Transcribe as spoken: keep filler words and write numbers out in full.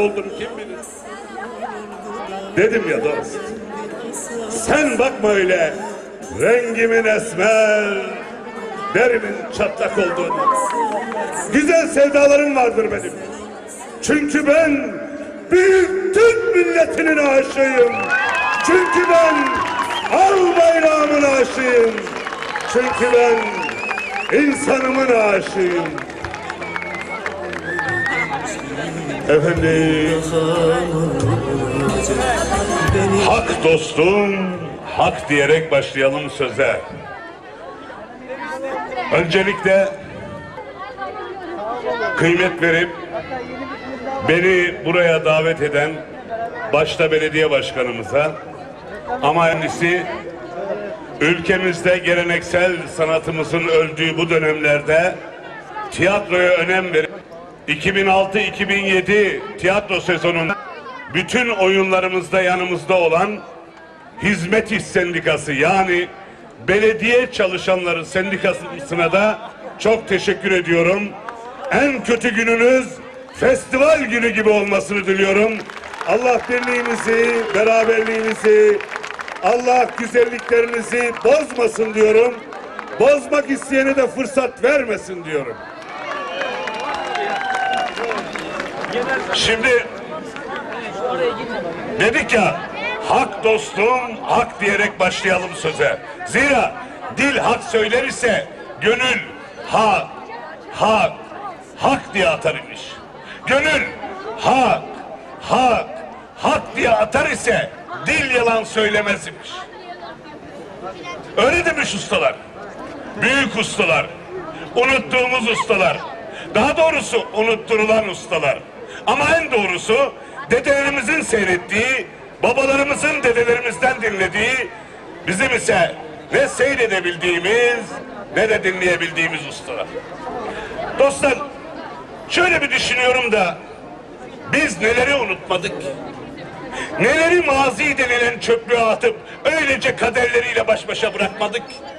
oldum kim bilir. Dedim ya dost, sen bakma öyle rengimin esmer, derimin çatlak olduğunu. Güzel sevdalarım vardır benim. Çünkü ben büyük Türk milletinin aşığıyım. Çünkü ben al bayrağımın aşığıyım. Çünkü ben insanımın aşığıyım. Efendim, hak dostum, hak diyerek başlayalım söze. Öncelikle kıymet verip beni buraya davet eden başta belediye başkanımıza, ama kendisi ülkemizde geleneksel sanatımızın öldüğü bu dönemlerde tiyatroya önem verip iki bin altı iki bin yedi tiyatro sezonunda bütün oyunlarımızda yanımızda olan Hizmet İş Sendikası, yani belediye çalışanları sendikasına da çok teşekkür ediyorum. En kötü gününüz festival günü gibi olmasını diliyorum. Allah birliğinizi, beraberliğinizi, Allah güzelliklerinizi bozmasın diyorum. Bozmak isteyene de fırsat vermesin diyorum. Şimdi dedik ya, hak dostum, hak diyerek başlayalım söze. Zira dil hak söyler ise gönül hak, hak, hak diye atar imiş. Gönül hak, hak, hak diye atar ise dil yalan söylemez imiş. Öyle demiş ustalar. Büyük ustalar, unuttuğumuz ustalar, daha doğrusu unutturulan ustalar. Ama en doğrusu dedelerimizin seyrettiği, babalarımızın dedelerimizden dinlediği, bizim ise ne seyredebildiğimiz ne de dinleyebildiğimiz ustalar. Dostlar, şöyle bir düşünüyorum da biz neleri unutmadık? Neleri mazi denilen çöplüğe atıp öylece kaderleriyle baş başa bırakmadık?